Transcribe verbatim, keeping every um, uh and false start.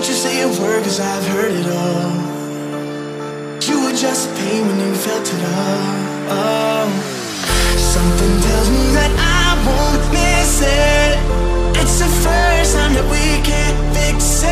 Don't you say a word, cause I've heard it all. You were just pain when you felt it all. Oh. Something tells me that I won't miss it. It's the first time that we can't fix it.